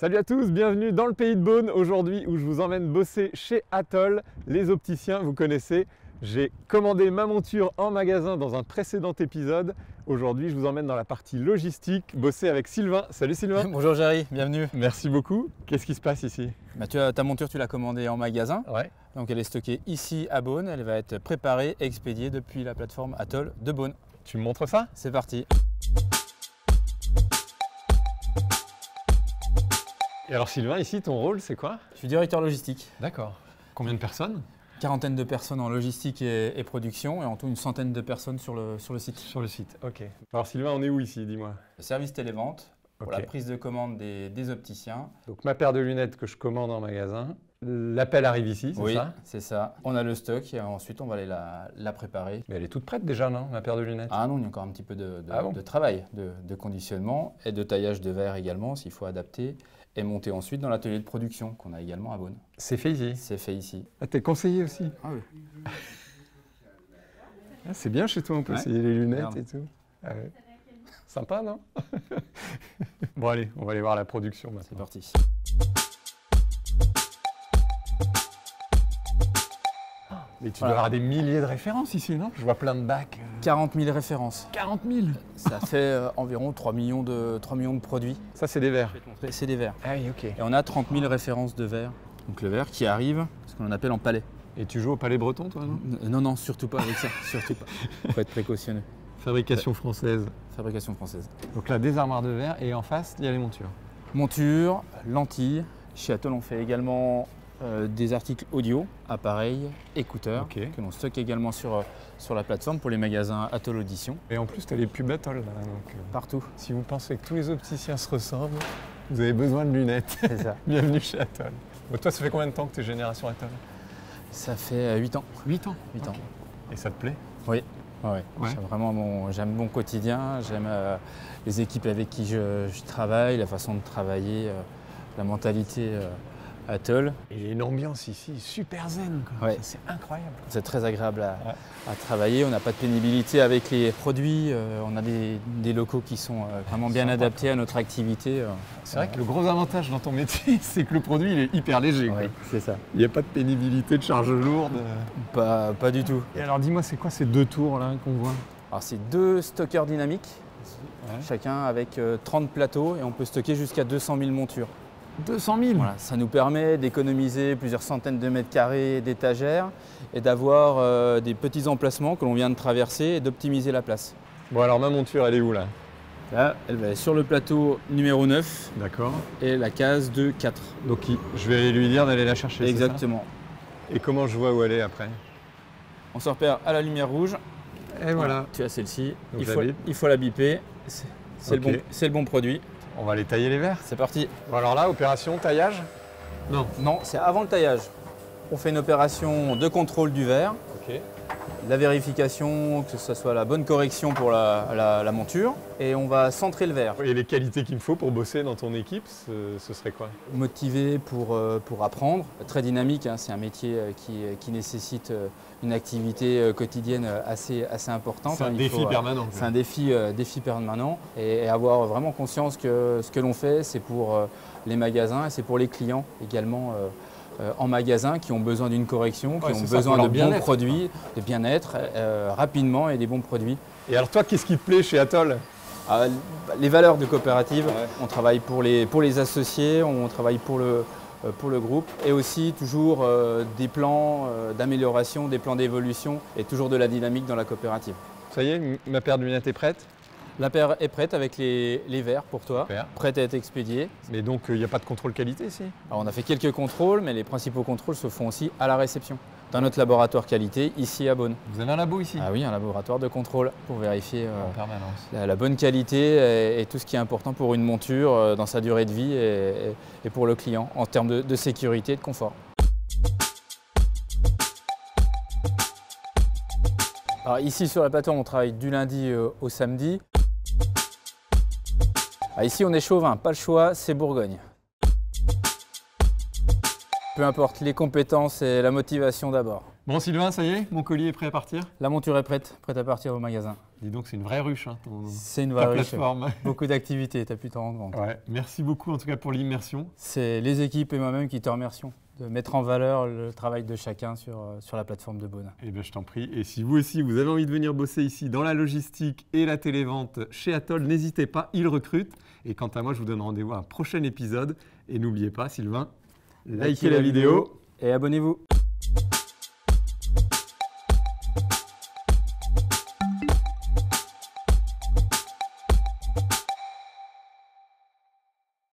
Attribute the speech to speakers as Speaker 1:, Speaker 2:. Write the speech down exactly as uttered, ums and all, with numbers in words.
Speaker 1: Salut à tous, bienvenue dans le pays de Beaune, aujourd'hui où je vous emmène bosser chez Atoll, les opticiens, vous connaissez. J'ai commandé ma monture en magasin dans un précédent épisode. Aujourd'hui, je vous emmène dans la partie logistique, bosser avec Sylvain. Salut Sylvain.
Speaker 2: Bonjour Jerry, bienvenue.
Speaker 1: Merci beaucoup. Qu'est-ce qui se passe ici?
Speaker 2: Bah, tu as, ta monture, tu l'as commandée en magasin.
Speaker 1: Ouais.
Speaker 2: Donc elle est stockée ici à Beaune. Elle va être préparée et expédiée depuis la plateforme Atoll de Beaune.
Speaker 1: Tu me montres ça?
Speaker 2: C'est parti.
Speaker 1: Et alors Sylvain, ici, ton rôle, c'est quoi?
Speaker 2: Je suis directeur logistique.
Speaker 1: D'accord. Combien de personnes?
Speaker 2: Quarantaine de personnes en logistique et, et production et en tout une centaine de personnes sur le, sur le site.
Speaker 1: Sur le site, ok. Alors Sylvain, on est où ici, dis-moi?
Speaker 2: Le service télévente pour
Speaker 1: Ok.
Speaker 2: la prise de commande des, des opticiens.
Speaker 1: Donc ma paire de lunettes que je commande en magasin, l'appel arrive ici, c'est
Speaker 2: Oui,
Speaker 1: ça?
Speaker 2: c'est ça. On a le stock et ensuite on va aller la, la préparer.
Speaker 1: Mais elle est toute prête déjà, non, ma paire de lunettes?
Speaker 2: Ah non, il y a encore un petit peu de, de,
Speaker 1: Ah bon
Speaker 2: de travail, de, de conditionnement et de taillage de verre également s'il faut adapter et monter ensuite dans l'atelier de production qu'on a également à Beaune.
Speaker 1: C'est fait ici?
Speaker 2: C'est fait ici.
Speaker 1: Ah, t'es conseiller aussi?
Speaker 2: Ah oui.
Speaker 1: Ah, c'est bien chez toi, on peut
Speaker 2: Ouais.
Speaker 1: essayer les lunettes
Speaker 2: Regarde.
Speaker 1: et tout. Ah ouais. Sympa, non? Bon allez, on va aller voir la production
Speaker 2: C'est
Speaker 1: maintenant.
Speaker 2: parti.
Speaker 1: Mais tu
Speaker 2: Voilà.
Speaker 1: dois avoir des milliers de références ici, non? Je vois plein de bacs. euh,
Speaker 2: quarante mille références.
Speaker 1: quarante mille!
Speaker 2: Ça fait euh, environ trois millions de, trois millions de produits.
Speaker 1: Ça, c'est des verres.
Speaker 2: C'est des verres.
Speaker 1: Ah oui, ok.
Speaker 2: Et on a trente mille références de verres. Donc le verre qui arrive, ce qu'on appelle en palais.
Speaker 1: Et tu joues au Palais Breton, toi, non?
Speaker 2: N- Non, non, surtout pas avec ça. Surtout pas. Il faut être précautionneux.
Speaker 1: Fabrication française.
Speaker 2: Fabrication française.
Speaker 1: Donc là, des armoires de verre et en face, il y a les montures.
Speaker 2: Monture, lentilles. Chez Atoll, on fait également euh, des articles audio, appareils, écouteurs,
Speaker 1: Ok.
Speaker 2: que l'on stocke également sur, euh, sur la plateforme pour les magasins Atoll Audition,
Speaker 1: Et en plus, tu as les pubs Atoll, là. Donc, euh,
Speaker 2: partout.
Speaker 1: si vous pensez que tous les opticiens se ressemblent, vous avez besoin de lunettes.
Speaker 2: C'est ça.
Speaker 1: Bienvenue chez Atoll. Bon, toi, ça fait combien de temps que tu es génération Atoll?
Speaker 2: Ça fait huit ans.
Speaker 1: huit ans.
Speaker 2: huit ans.
Speaker 1: Et ça te plaît?
Speaker 2: Oui. Ouais, ouais.
Speaker 1: Ouais.
Speaker 2: J'aime vraiment mon, j'aime mon quotidien, j'aime euh, les équipes avec qui je, je travaille, la façon de travailler, euh, la mentalité euh, Atoll.
Speaker 1: Et il y a une ambiance ici super zen, quoi.
Speaker 2: Ouais.
Speaker 1: C'est incroyable.
Speaker 2: C'est très agréable à,
Speaker 1: Ouais.
Speaker 2: à travailler. On n'a pas de pénibilité avec les produits. euh, on a des, des locaux qui sont euh, vraiment bien
Speaker 1: Sympa,
Speaker 2: adaptés à notre activité. euh.
Speaker 1: C'est vrai que le gros avantage dans ton métier, c'est que le produit il est hyper léger. quoi.
Speaker 2: Oui, c'est ça.
Speaker 1: Il n'y a pas de pénibilité, de charge lourde.
Speaker 2: Pas, pas du tout.
Speaker 1: Et alors dis-moi, c'est quoi ces deux tours là qu'on voit?
Speaker 2: Alors c'est deux stockeurs dynamiques,
Speaker 1: Ouais.
Speaker 2: chacun avec euh, trente plateaux et on peut stocker jusqu'à deux cent mille montures.
Speaker 1: deux cent mille.
Speaker 2: Voilà, ça nous permet d'économiser plusieurs centaines de mètres carrés d'étagères et d'avoir euh, des petits emplacements que l'on vient de traverser et d'optimiser la place.
Speaker 1: Bon alors ma monture, elle est où là?
Speaker 2: Là, elle va être sur le plateau numéro neuf
Speaker 1: D'accord.
Speaker 2: et la case de quatre.
Speaker 1: Donc il- je vais lui dire d'aller la chercher. c'est
Speaker 2: Exactement.
Speaker 1: ça? Et comment je vois où elle est après?
Speaker 2: On se repère à la lumière rouge.
Speaker 1: Et voilà.
Speaker 2: Tu as celle-ci.
Speaker 1: Donc
Speaker 2: Il
Speaker 1: la
Speaker 2: faut,
Speaker 1: bip.
Speaker 2: il faut la biper. C'est c'est
Speaker 1: Ok.
Speaker 2: le, bon- c'est le bon produit.
Speaker 1: On va aller tailler les verres.
Speaker 2: C'est parti.
Speaker 1: Bon alors là, opération taillage? Non.
Speaker 2: Non, c'est avant le taillage. On fait une opération de contrôle du verre,
Speaker 1: Ok.
Speaker 2: la vérification que ce soit la bonne correction pour la, la- la monture, et on va centrer le verre.
Speaker 1: Et les qualités qu'il me faut pour bosser dans ton équipe, ce, ce serait quoi?
Speaker 2: Motivé pour, euh, pour apprendre, très dynamique, hein, c'est un métier euh, qui, qui nécessite euh, une activité euh, quotidienne euh, assez, assez importante.
Speaker 1: C'est un
Speaker 2: hein. Il
Speaker 1: défi
Speaker 2: faut, euh,
Speaker 1: permanent.
Speaker 2: C'est un défi, euh, défi permanent et, et avoir vraiment conscience que ce que l'on fait, c'est pour euh, les magasins et c'est pour les clients également euh, euh, en magasin qui ont besoin d'une correction, qui
Speaker 1: Ouais,
Speaker 2: ont
Speaker 1: c'est ça,
Speaker 2: besoin
Speaker 1: pour
Speaker 2: de
Speaker 1: leur
Speaker 2: bons
Speaker 1: bien-être,
Speaker 2: produits, de bien-être euh, rapidement et des bons produits.
Speaker 1: Et alors toi, qu'est-ce qui te plaît chez Atoll?
Speaker 2: Ah, les valeurs de coopérative,
Speaker 1: Ouais.
Speaker 2: on travaille pour les, pour les associés, on travaille pour le, euh, pour le groupe et aussi toujours euh, des plans euh, d'amélioration, des plans d'évolution et toujours de la dynamique dans la coopérative.
Speaker 1: Ça y est, m- ma paire de lunettes est prête.
Speaker 2: La paire est prête avec les, les verres pour toi,
Speaker 1: Super.
Speaker 2: prête à être expédiée.
Speaker 1: Mais donc, il n'y a pas de contrôle qualité ici?
Speaker 2: Alors, on a fait quelques contrôles, mais les principaux contrôles se font aussi à la réception, dans notre laboratoire qualité, ici à Beaune.
Speaker 1: Vous avez un labo ici?
Speaker 2: Ah oui, un laboratoire de contrôle pour vérifier euh,
Speaker 1: En permanence.
Speaker 2: la, la bonne qualité et, et tout ce qui est important pour une monture euh, dans sa durée de vie et, et- et pour le client en termes de, de sécurité et de confort. Alors ici sur la plateforme, on travaille du lundi euh, au samedi. Ah, ici on est chauvin, pas le choix, c'est Bourgogne. Peu importe, les compétences et la motivation d'abord.
Speaker 1: Bon Sylvain, ça y est, mon colis est prêt à partir?
Speaker 2: La monture est prête, prête à partir au magasin.
Speaker 1: Dis donc, c'est une vraie ruche, hein, ton,
Speaker 2: C'est une
Speaker 1: ta
Speaker 2: vraie ruche.
Speaker 1: plateforme.
Speaker 2: Beaucoup d'activités, tu as pu t'en rendre compte.
Speaker 1: Ouais, merci beaucoup en tout cas pour l'immersion.
Speaker 2: C'est les équipes et moi-même qui te remercions de mettre en valeur le travail de chacun sur, sur la plateforme de Beaune.
Speaker 1: Eh bien, je t'en prie. Et si vous aussi, vous avez envie de venir bosser ici dans la logistique et la télévente chez Atoll, n'hésitez pas, ils recrutent. Et quant à moi, je vous donne rendez-vous à un prochain épisode. Et n'oubliez pas, Sylvain, likez la vidéo
Speaker 2: et abonnez-vous.